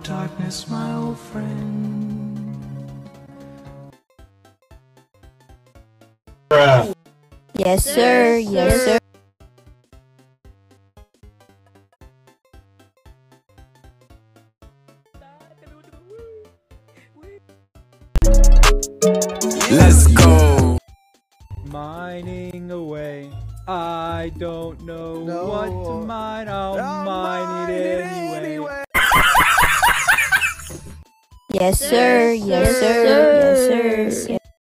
darkness, my old friend. Yes, sir. Yes, sir. Let's go. Mining away. I don't know what to mine. I'll mine it anyway. Yes, sir. Yes, sir. Yes, sir.